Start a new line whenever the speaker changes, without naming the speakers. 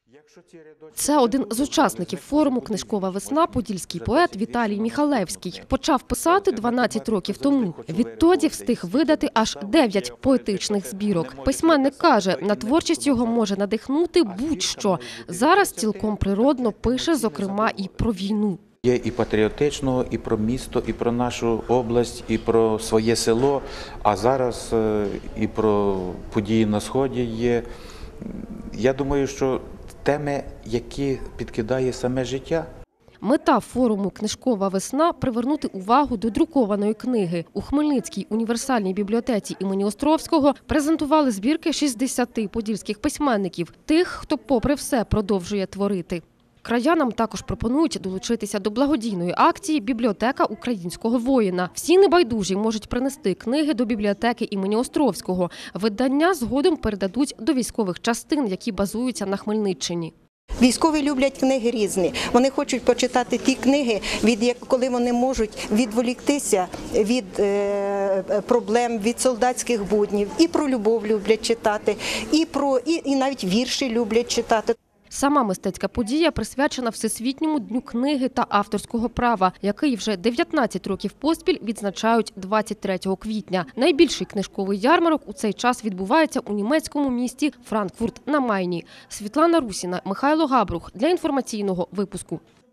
Це один з учасників форуму «Книжкова весна» подільський поет Віталій Міхалевський. Почав писати 12 років тому. Відтоді встиг видати аж 9 поетичних збірок. Письменник каже, на творчість його може надихнути будь-що. Зараз цілком природно пише, зокрема, і про війну.
Є і патріотичного, і про місто, і про нашу область, і про своє село, а зараз і про події на Сході є. Я думаю, що теми, які підкидає саме життя.
Мета форуму «Книжкова весна» – привернути увагу до друкованої книги. У Хмельницькій універсальній бібліотеці імені Островського презентували збірки 60 подільських письменників, тих, хто попри все продовжує творити. Краянам також пропонують долучитися до благодійної акції «Бібліотека українського воїна». Всі небайдужі можуть принести книги до бібліотеки імені Островського. Видання згодом передадуть до військових частин, які базуються на Хмельниччині.
Військові люблять книги різні. Вони хочуть почитати ті книги, коли вони можуть відволіктися від проблем, від солдатських буднів. І про любов люблять читати, і навіть вірші люблять читати.
Сама мистецька подія присвячена Всесвітньому дню книги та авторського права, який вже 19 років поспіль відзначають 23 квітня. Найбільший книжковий ярмарок у цей час відбувається у німецькому місті Франкфурт на Майні. Світлана Русіна, Михайло Габрух для інформаційного випуску.